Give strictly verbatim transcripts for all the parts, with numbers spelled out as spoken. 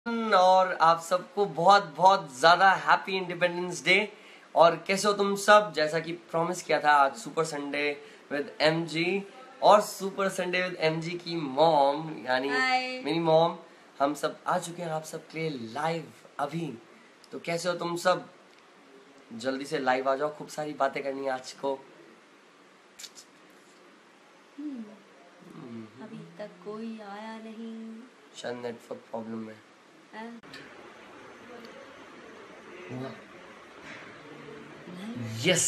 और आप सबको बहुत बहुत ज़्यादा हैप्पी इंडिपेंडेंस डे। और कैसे हो तुम सब? जैसा कि प्रॉमिस किया था, आज सुपर संडे विद एमजी और सुपर संडे विद एमजी की मॉम यानी मेरी मॉम, हम सब आ चुके हैं आप सबके लिए लाइव अभी। तो कैसे हो तुम सब? जल्दी से लाइव आ जाओ, खूब सारी बातें करनी है आज को। अभी तक कोई आया नहीं, शायद नेटवर्क प्रॉब्लम है। Yes,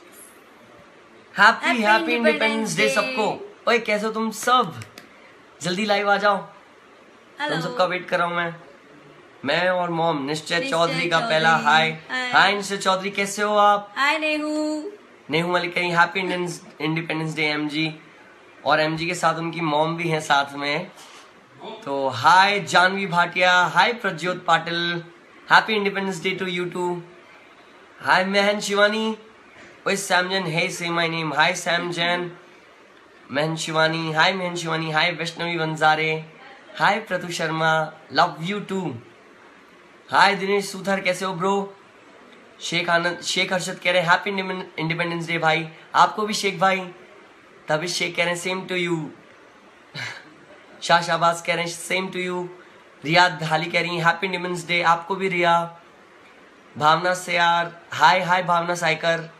happy happy independence day सबको। ओए कैसे हो तुम सब? जल्दी लाइव आ जाओ, तुम सबका वेट कर रहा हूँ मैं मैं और मॉम। निश्चय चौधरी का पहला हाय। हाय निश्चय चौधरी, कैसे हो आप? हाय नेहू नेहू मलिक कहीं हैप्पी इंडिपेंडेंस डे एमजी। और एमजी के साथ उनकी मॉम भी है साथ में। तो hi Janvi Bhatia, hi Prajyot Patil, happy independence day to you too. Hi Mahan Shivani, ओए Sam Jain, hey say my name, hi Sam Jain, Mahan Shivani, hi Mahan Shivani, hi Vaishnavi Vanjare, hi Pratu Sharma, love you too. Hi Dinesh Suthar, कैसे हो ब्रो? शेख आनंद, शेख हर्षद कह रहे हैं हैप्पी इंडिपेंडेंस डे भाई। आपको भी शेख भाई। तभी शेख कह रहे हैं same to you. Shah Shahbaz कह रहे हैं same to you. Riya Dhali कह रही है हैप्पी इंडिपेंडेंस डे, आपको भी रिया। भावना से यार, हाय हाय भावना साइकर।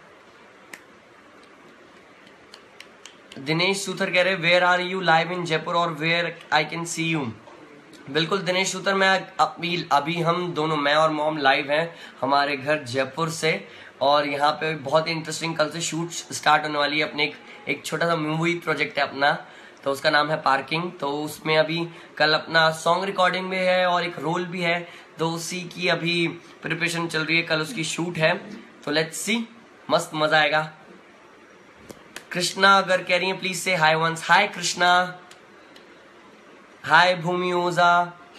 दिनेश सूथर कह रहे where are you live in Jaipur और where I can see you. बिल्कुल दिनेश सूथर, मैं अभी अभी हम दोनों, मैं और मॉम लाइव हैं हमारे घर जयपुर से। और यहाँ पे बहुत ही इंटरेस्टिंग कल से शूट स्टार्ट होने वाली है। अपने एक, एक छोटा सा मूवी प्रोजेक्ट है अपना, तो उसका नाम है पार्किंग। तो उसमें अभी कल अपना सॉन्ग रिकॉर्डिंग भी है और एक रोल भी है, तो उसी की अभी प्रिपरेशन चल रही है। कल उसकी शूट है, तो लेट्स सी, मस्त मजा आएगा। कृष्णा अगर कह रही है प्लीज से हाय वंस। हाय कृष्णा, हाय भूमि ओजा।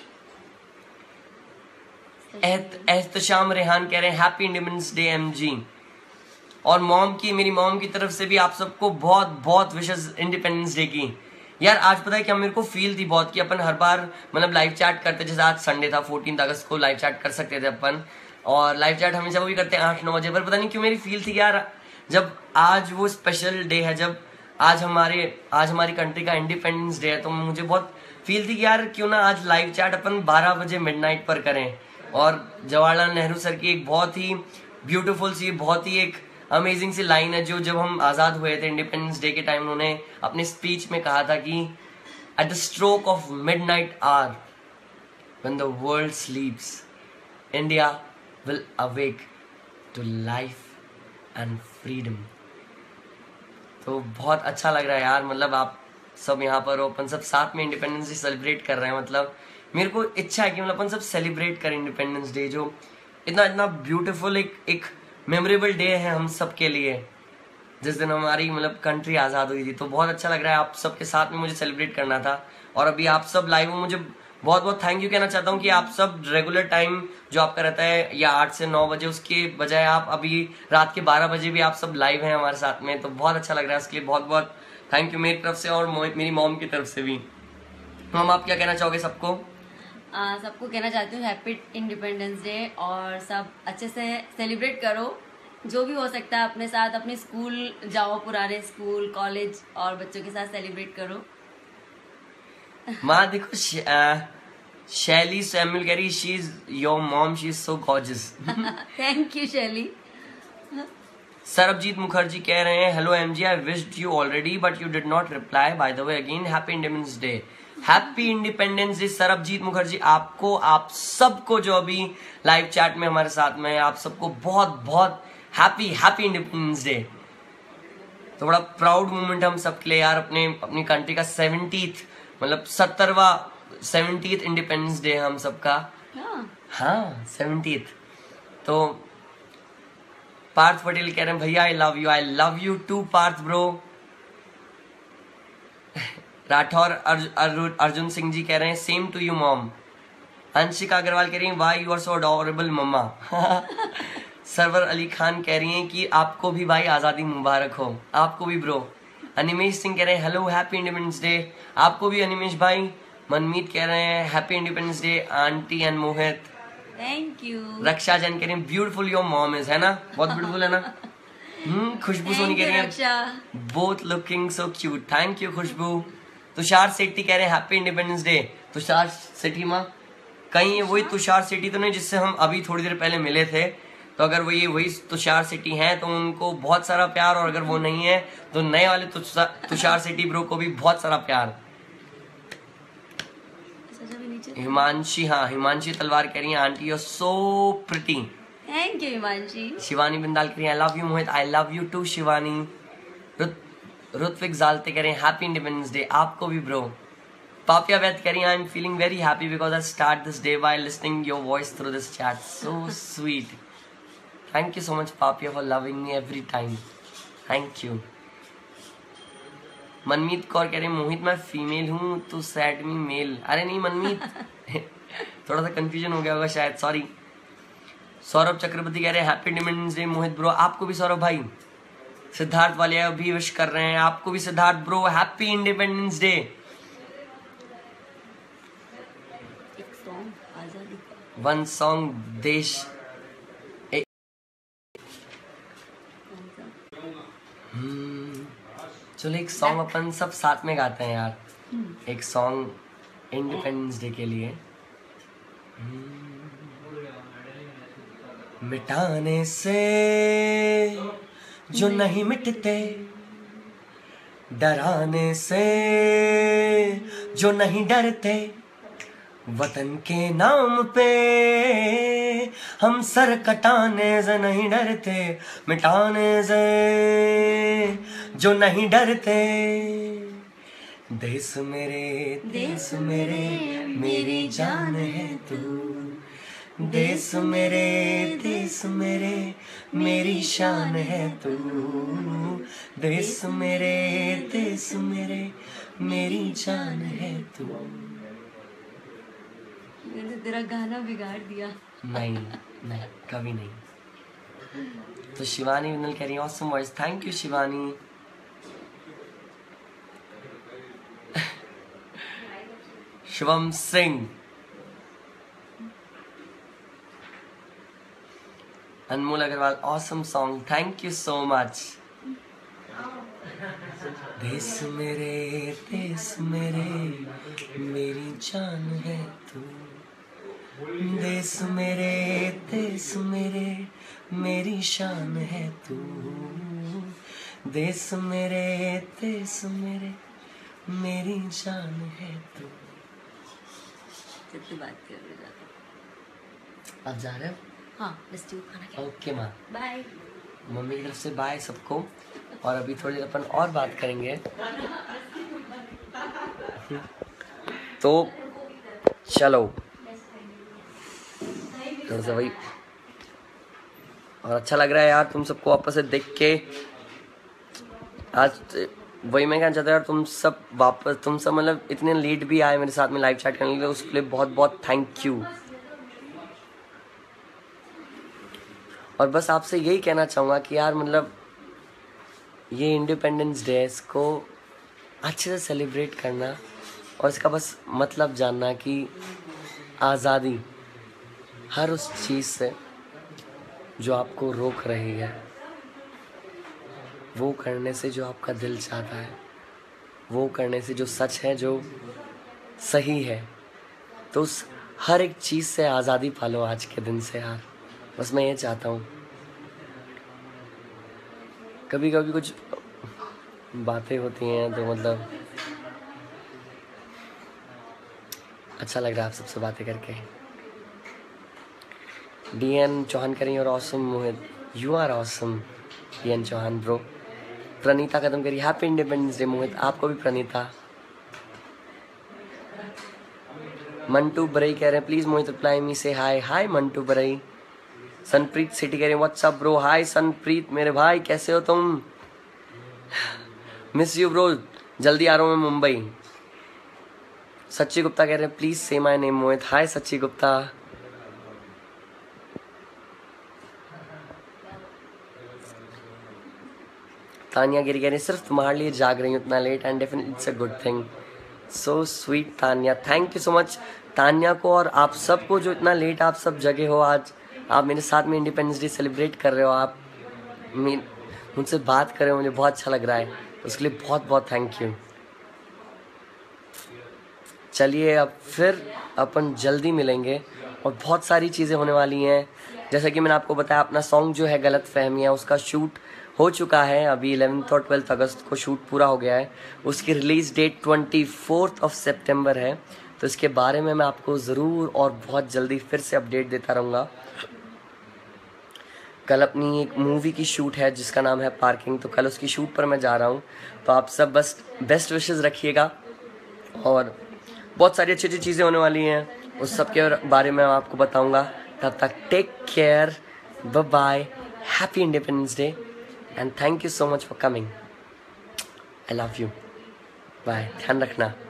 एहतशाम रेहान कह रहे हैं हैप्पी इंडिपेंडेंस डे एमजी। और मॉम की, मेरी मॉम की तरफ से भी आप सबको बहुत बहुत विशेष इंडिपेंडेंस डे की। यार आज पता है क्या मेरे को फील थी बहुत कि अपन हर बार मतलब लाइव चैट करते, जैसे आज संडे था फोर्टीन अगस्त को लाइव चैट कर सकते थे अपन, और लाइव चैट हमेशा वो भी करते हैं आठ नौ बजे। पर पता नहीं क्यों मेरी फील थी कि यार जब आज वो स्पेशल डे है, जब आज हमारे आज हमारी कंट्री का इंडिपेंडेंस डे है, तो मुझे बहुत फील थी कि यार क्यों ना आज लाइव चैट अपन बारह बजे मिडनाइट पर करें। और जवाहरलाल नेहरू सर की एक बहुत ही ब्यूटीफुल सी, बहुत ही एक अमेजिंग सी लाइन है, जो जब हम आजाद हुए थे इंडिपेंडेंस डे के टाइम उन्होंने अपने स्पीच में कहा था कि at the stroke of midnight hour when the world sleeps India will awake to life and freedom. तो बहुत अच्छा लग रहा है यार, मतलब आप सब यहाँ पर हो, अपन सब साथ में इंडिपेंडेंस डे सेलिब्रेट कर रहे हैं। मतलब मेरे को इच्छा है कि मतलब अपन सब सेलिब्रेट करें इंडिपेंडेंस डे, जो इतना इतना ब्यूटीफुल एक एक मेमोरेबल डे है हम सब के लिए, जिस दिन हमारी मतलब कंट्री आज़ाद हुई थी। तो बहुत अच्छा लग रहा है, आप सबके साथ में मुझे सेलिब्रेट करना था। और अभी आप सब लाइव हो, मुझे बहुत बहुत थैंक यू कहना चाहता हूँ कि आप सब रेगुलर टाइम जो आपका रहता है या आठ से नौ बजे, उसके बजाय आप अभी रात के बारह बजे भी आप सब लाइव हैं हमारे साथ में। तो बहुत अच्छा लग रहा है, उसके लिए बहुत बहुत थैंक यू मेरी तरफ से और मेरी मॉम की तरफ से भी। मॉम आप क्या कहना चाहोगे सबको? आ, सबको कहना चाहती हूँ हैप्पी इंडिपेंडेंस डे, और सब अच्छे से सेलिब्रेट करो जो भी हो सकता है अपने साथ। अपने स्कूल जाओ, पुराने स्कूल कॉलेज, और बच्चों के साथ सेलिब्रेट करो। माँ देखो, शैली सैमुअल कह रही she is your mom, she is so gorgeous. Thank you Shaily. Sarabjit Mukherjee कह रहे हैं hello MG, I wished you already but you did not reply, by the way again happy independence day. Happy independence day Sarabjit Mukherjee, आपको, आप सबको जो अभी live chat में हमारे साथ में, आप सबको बहुत बहुत हैप्पी हैप्पी इंडिपेंडेंस डे। तो बड़ा प्राउड मोमेंट हम सबके लिए यार, अपने अपनी कंट्री का सेवेंटीथ मतलब सत्तरवा सेवेंटीथ इंडिपेंडेंस डे हम सबका। हाँ सेवेंटीथ। तो पार्थ पटेल कह रहे हैं भैया I love you. I love you too Parth bro. Rathore Arjun Arjun Singh ji कह रहे हैं same to you mom. Anshika Agarwal कह रही हैं why you are so adorable mamma. Sarwar Ali Khan कह रही हैं कि आपको भी भाई आजादी मुबारक हो। आपको भी ब्रो। अनिमेश सिंह कह रहे हैं हेलो हैप्पी इंडिपेंडेंस डे। आपको भी अनिमेश भाई। मनमीत कह रहे हैं happy independence day aunty and Mohit. Thank you. Raksha Jain कह रही है ब्यूटीफुल योर मॉम इज, है ना, बहुत ब्यूटीफुल है ना। हम्म खुशबू सोनी कह रही है both looking so cute, thank you Khushboo. Tushar Sethi कह रहे हैं happy independence day. Tushar Sethi माँ कहीं ये वही तुषार सेठी तो नहीं जिससे हम अभी थोड़ी देर पहले मिले थे? तो अगर वो ये वही तुषार सेठी हैं तो उनको बहुत सारा प्यार, और अगर वो नहीं है तो नए वाले तुषार सेठी ब्रो को भी बहुत सारा प्यार। हिमांशी, हाँ हिमांशी तलवार कह रही है aunty you are so pretty. Thank you Himanshi. Shivani Bindal कह रही है I love you Mohit, I love you too Shivani. Ritvik Jalte कह रहे हैं हैप्पी इंडिपेंडेंस डे आपको भी ब्रो। पापिया वैद कह रही है I am feeling very happy because I start this day by listening your voice through this chat, so sweet. Thank you so much Papiya for loving me every time, thank you. Manmeet Kaur कह रहे हैं मोहित मैं female हूँ तो sad मी mail. अरे नहीं मनमीत थोड़ा सा कंफ्यूजन हो गया होगा शायद, सॉरी। सौरभ चक्रवर्ती कह रहे हैं happy independence day Mohit bro, आपको भी सौरभ भाई। सिद्धार्थ वालिया भी विश कर रहे हैं आपको भी Siddharth bro happy independence day. One song देश ए... hmm. चलो एक सॉन्ग अपन सब साथ में गाते हैं यार, एक सॉन्ग इंडिपेंडेंस डे के लिए। मिटाने से जो नहीं मिटते, डराने से जो नहीं डरते, वतन के नाम पे हम सर कटाने से नहीं डरते, मिटाने से जो नहीं डरते। देश मेरे देश मेरे मेरी जान है तू, देश मेरे देश मेरे मेरी शान है तू, देश मेरे देश मेरे मेरी जान है तू। मैंने तेरा गाना बिगाड़ दिया। नहीं नहीं कभी नहीं। तो शिवानी विनल कह रही है awesome voice, thank you Shivani. Shivam Singh, Anmol Agarwal awesome song, thank you so much. देश मेरे देश मेरे मेरी जान है तू, देश मेरे देश मेरे मेरी शान है तू, देश मेरे देश मेरे मेरी जान है तू। कितनी बात कर रहे हो? आप जा रहे हो? हाँ बस तू खाना खा। ओके माँ, बाय। मम्मी की तरफ से बाय सबको। और अभी थोड़ी देर अपन और बात करेंगे। तो चलो थोड़ा सा वही, और अच्छा लग रहा है यार तुम सबको वापस से देख के। आज वही मैं कहना चाहता यार, तुम सब वापस तुम सब मतलब इतने लेट भी आए मेरे साथ में लाइव चैट करने के लिए, उसके लिए बहुत बहुत थैंक यू। और बस आपसे यही कहना चाहूँगा कि यार मतलब ये इंडिपेंडेंस डे इसको अच्छे से सेलिब्रेट करना, और इसका बस मतलब जानना कि आज़ादी हर उस चीज़ से जो आपको रोक रही है, वो करने से जो आपका दिल चाहता है, वो करने से जो सच है, जो सही है, तो उस हर एक चीज़ से आज़ादी पालो आज के दिन से यार। बस मैं ये चाहता हूँ। कभी कभी कुछ बातें होती हैं तो मतलब अच्छा लग रहा है आप सबसे बातें करके। डी एन चौहान करें और awesome Mohit, you are awesome D N Chauhan bro. Pranita Kadam करी हैप्पी इंडिपेंडेंस डे मोहित, आपको भी प्रणीता। मंटू बरई कह रहे हैं प्लीज मोहित रिप्लाई मी से हाय। हाय मंटू बरई। सनप्रीत सिटी कह रहे हैं व्हाट्सअप ब्रो। हाय सनप्रीत मेरे भाई, कैसे हो तुम? मिस यू ब्रो, जल्दी आ रहा हूँ मैं मुंबई। सच्ची गुप्ता कह रहे हैं प्लीज से माय नेम मोहित। हाय सच्ची गुप्ता। तानिया गिरी कह रही है सिर्फ तुम्हारे लिए जाग रही हूँ इतना late, and definitely it's a good thing. So sweet Tanya, thank you so much Tanya को और आप सबको जो इतना लेट आप सब जगे हो, आज आप मेरे साथ में इंडिपेंडेंस डे सेलिब्रेट कर रहे हो, आप मुझसे बात कर रहे हो, मुझे बहुत अच्छा लग रहा है, उसके लिए बहुत बहुत थैंक यू। चलिए अब फिर अपन जल्दी मिलेंगे और बहुत सारी चीज़ें होने वाली हैं। जैसा कि मैंने आपको बताया, अपना सॉन्ग जो है गलत फहमियाँ, उसका शूट हो चुका है, अभी इलेवेंथ और ट्वेल्थ अगस्त को शूट पूरा हो गया है। उसकी release date twenty fourth of सितंबर है, तो इसके बारे में मैं आपको ज़रूर और बहुत जल्दी फिर से अपडेट देता रहूँगा। कल अपनी एक मूवी की शूट है जिसका नाम है पार्किंग, तो कल उसकी शूट पर मैं जा रहा हूँ, तो आप सब बस बेस्ट विशेज़ रखिएगा और बहुत सारी अच्छी अच्छी चीज़ें होने वाली हैं, उस सब के बारे में मैं आपको बताऊँगा। तब तक take care, bye bye, happy independence day and thank you so much for coming. I love you, bye, ध्यान रखना।